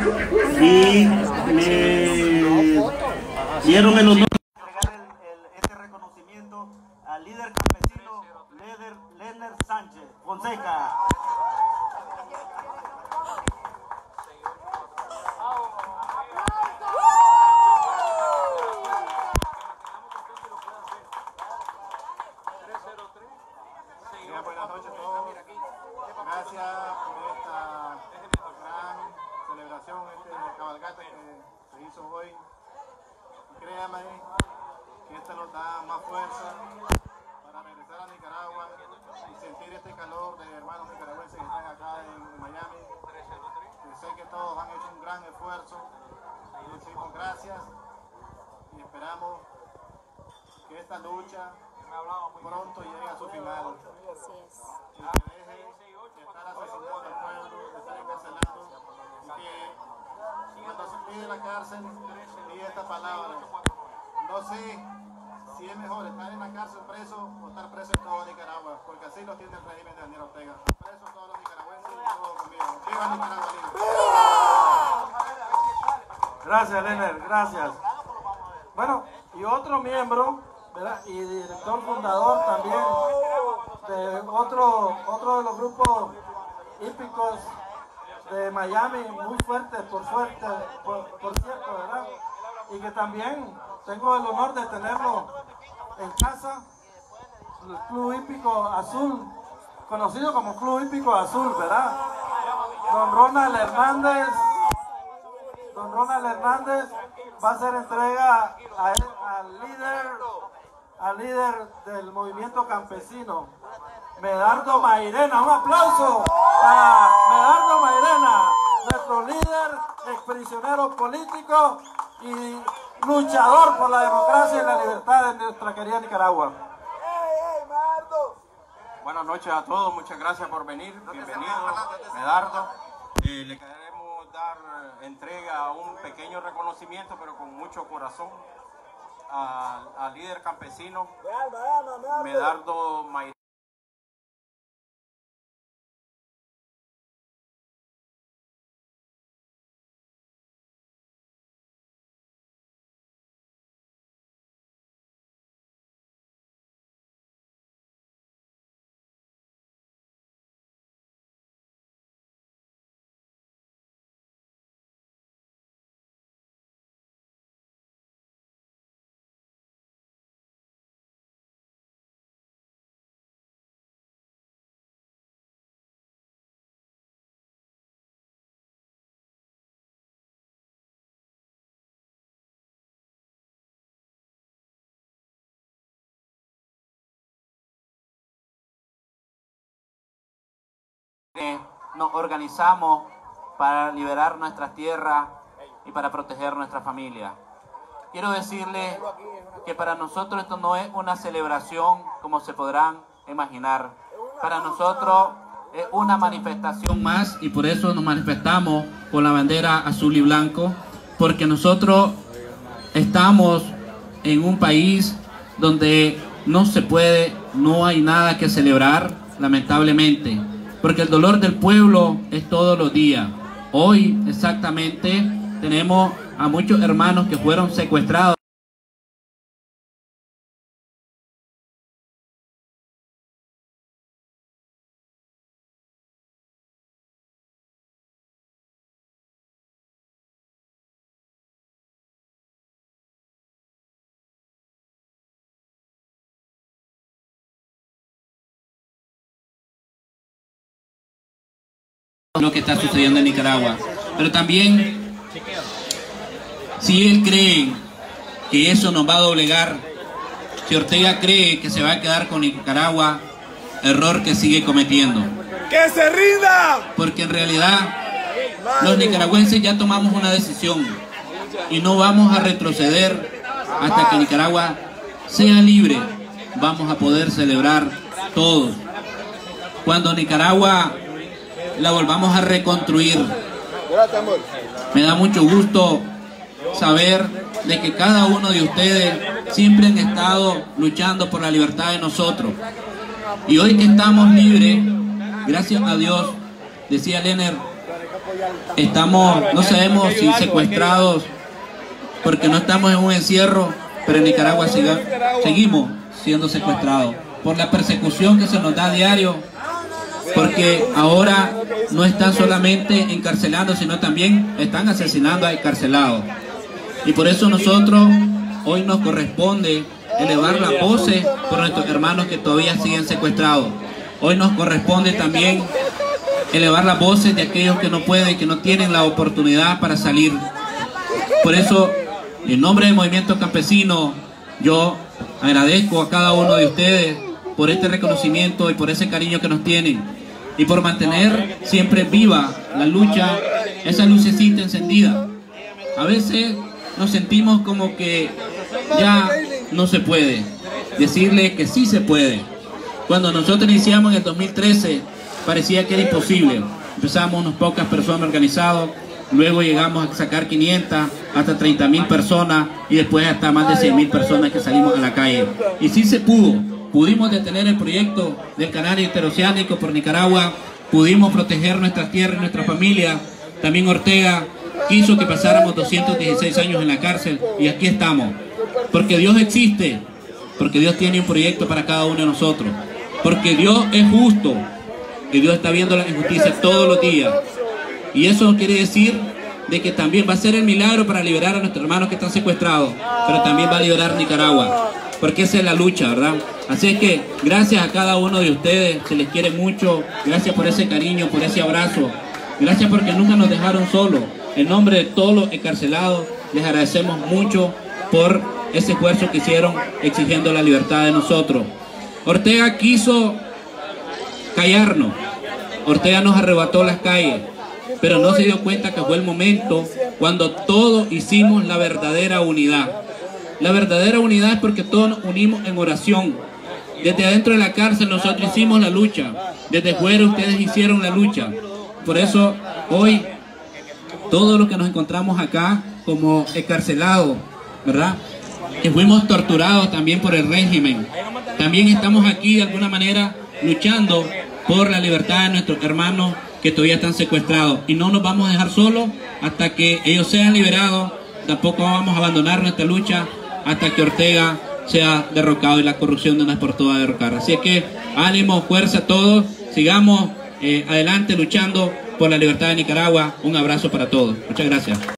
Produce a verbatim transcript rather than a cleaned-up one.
y me dieron el honor de entregar el, el, este reconocimiento al líder campesino Lener Sánchez Fonseca. Buenas noches a todos. Gracias por esta gran celebración, este cabalgata que se hizo hoy. Créanme que esto nos da más fuerza para regresar a Nicaragua y sentir este calor de hermanos nicaragüenses que están acá en Miami. Que sé que todos han hecho un gran esfuerzo y les decimos gracias y esperamos que esta lucha pronto llegue a su final. Y que deje de estar asesinando al pueblo, de estar encarcelando, y que cuando se pide la cárcel, diga esta palabra: no sé si es mejor estar en la cárcel preso o estar preso en todo Nicaragua, porque así lo tiene el régimen de Daniel Ortega. Presos todos los nicaragüenses y todos conmigo. ¡Viva Nicaragua libre! Gracias, Lener, gracias. Bueno, y otro miembro, ¿verdad?, y director fundador también de otro, otro de los grupos hípicos de Miami, muy fuerte, por suerte, por, por cierto, ¿verdad? Y que también tengo el honor de tenerlo en casa, el Club Hípico Azul, conocido como Club Hípico Azul, ¿verdad? Don Ronald Hernández, don Ronald Hernández va a hacer entrega a él, al líder, al líder del movimiento campesino, Medardo Mairena. Un aplauso para Medardo Mairena, nuestro líder, exprisionero político y luchador por la democracia y la libertad de nuestra querida Nicaragua. Buenas noches a todos, muchas gracias por venir, bienvenido Medardo. Eh, le queremos dar entrega a un pequeño reconocimiento, pero con mucho corazón, al, al líder campesino Medardo Mairena. Nos organizamos para liberar nuestras tierras y para proteger nuestra familia. Quiero decirles que para nosotros esto no es una celebración como se podrán imaginar. Para nosotros es una manifestación más, y por eso nos manifestamos con la bandera azul y blanco, porque nosotros estamos en un país donde no se puede, no hay nada que celebrar, lamentablemente. Porque el dolor del pueblo es todos los días. Hoy exactamente tenemos a muchos hermanos que fueron secuestrados. Lo que está sucediendo en Nicaragua, pero también si él cree que eso nos va a doblegar, si Ortega cree que se va a quedar con Nicaragua, error que sigue cometiendo. ¡Que se rinda! Porque en realidad los nicaragüenses ya tomamos una decisión y no vamos a retroceder hasta que Nicaragua sea libre. Vamos a poder celebrar todos cuando Nicaragua la volvamos a reconstruir. Me da mucho gusto saber de que cada uno de ustedes siempre han estado luchando por la libertad de nosotros. Y hoy que estamos libres, gracias a Dios, decía Lener, estamos, no sabemos si secuestrados porque no estamos en un encierro, pero en Nicaragua siga, seguimos siendo secuestrados por la persecución que se nos da a diario, porque ahora no están solamente encarcelando, sino también están asesinando a encarcelados. Y por eso nosotros hoy nos corresponde elevar la voz por nuestros hermanos que todavía siguen secuestrados. Hoy nos corresponde también elevar las voces de aquellos que no pueden, que no tienen la oportunidad para salir. Por eso, en nombre del movimiento campesino, yo agradezco a cada uno de ustedes por este reconocimiento y por ese cariño que nos tienen y por mantener siempre viva la lucha, esa lucecita encendida. A veces nos sentimos como que ya no se puede, decirle que sí se puede. Cuando nosotros iniciamos en el dos mil trece parecía que era imposible. Empezamos unas pocas personas organizadas, luego llegamos a sacar quinientas, hasta treinta mil personas y después hasta más de cien mil personas que salimos a la calle. Y sí se pudo, pudimos detener el proyecto del canal interoceánico por Nicaragua, pudimos proteger nuestra tierra y nuestra familia. También Ortega quiso que pasáramos doscientos dieciséis años en la cárcel y aquí estamos. Porque Dios existe, porque Dios tiene un proyecto para cada uno de nosotros, porque Dios es justo, que Dios está viendo la injusticia todos los días. Y eso quiere decir de que también va a ser el milagro para liberar a nuestros hermanos que están secuestrados, pero también va a liberar Nicaragua, porque esa es la lucha, ¿verdad? Así es que gracias a cada uno de ustedes, se les quiere mucho, gracias por ese cariño, por ese abrazo, gracias porque nunca nos dejaron solos. En nombre de todos los encarcelados, les agradecemos mucho por ese esfuerzo que hicieron exigiendo la libertad de nosotros. Ortega quiso callarnos, Ortega nos arrebató las calles, pero no se dio cuenta que fue el momento cuando todos hicimos la verdadera unidad. La verdadera unidad es porque todos nos unimos en oración. Desde adentro de la cárcel nosotros hicimos la lucha, desde fuera ustedes hicieron la lucha. Por eso hoy todos los que nos encontramos acá como encarcelados, ¿verdad?, que fuimos torturados también por el régimen, también estamos aquí de alguna manera luchando por la libertad de nuestros hermanos que todavía están secuestrados, y no nos vamos a dejar solos hasta que ellos sean liberados. Tampoco vamos a abandonar nuestra lucha hasta que Ortega sea derrocado y la corrupción de una vez por todas derrocar. Así es que ánimo, fuerza a todos, sigamos eh, adelante luchando por la libertad de Nicaragua. Un abrazo para todos. Muchas gracias.